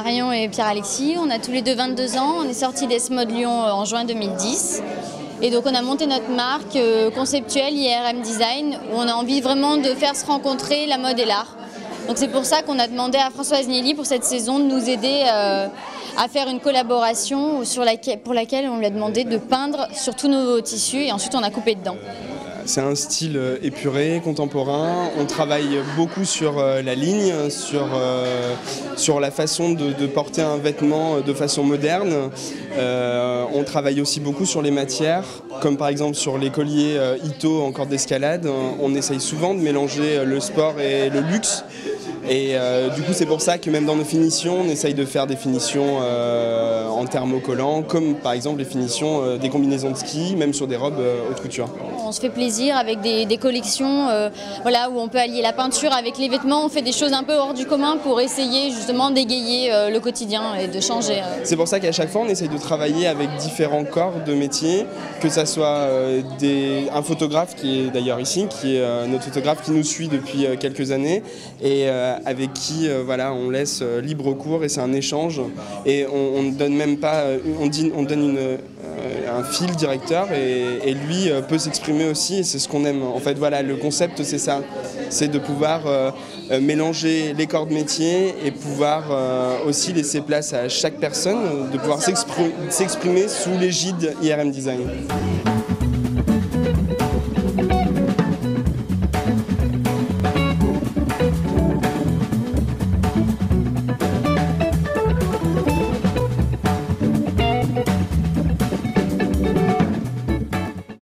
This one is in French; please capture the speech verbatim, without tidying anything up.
Marion et Pierre-Alexis, on a tous les deux vingt-deux ans, on est sortis d'Esmod Lyon en juin deux mille dix. Et donc on a monté notre marque conceptuelle I R M Design, où on a envie vraiment de faire se rencontrer la mode et l'art. Donc c'est pour ça qu'on a demandé à Françoise Niely pour cette saison de nous aider euh, à faire une collaboration sur laquelle, pour laquelle on lui a demandé de peindre sur tous nos tissus et ensuite on a coupé dedans. C'est un style épuré, contemporain. On travaille beaucoup sur la ligne, sur, euh, sur la façon de, de porter un vêtement de façon moderne. Euh, on travaille aussi beaucoup sur les matières, comme par exemple sur les colliers Ito en corde d'escalade. On essaye souvent de mélanger le sport et le luxe. Et euh, du coup c'est pour ça que même dans nos finitions, on essaye de faire des finitions euh, en thermocollants, comme par exemple les finitions euh, des combinaisons de ski, même sur des robes euh, haute couture. On se fait plaisir avec des, des collections euh, voilà, où on peut allier la peinture avec les vêtements. On fait des choses un peu hors du commun pour essayer justement d'égayer euh, le quotidien et de changer. Euh. C'est pour ça qu'à chaque fois on essaye de travailler avec différents corps de métier, que ça soit euh, des, un photographe qui est d'ailleurs ici, qui est euh, notre photographe qui nous suit depuis euh, quelques années et euh, avec qui euh, voilà, on laisse euh, libre cours et c'est un échange et on ne donne même pas, on, dit, on donne une, euh, un fil directeur et, et lui euh, peut s'exprimer aussi et c'est ce qu'on aime. En fait voilà, le concept c'est ça, c'est de pouvoir euh, mélanger les corps de métier et pouvoir euh, aussi laisser place à chaque personne, de pouvoir s'exprimer sous l'égide I R M Design.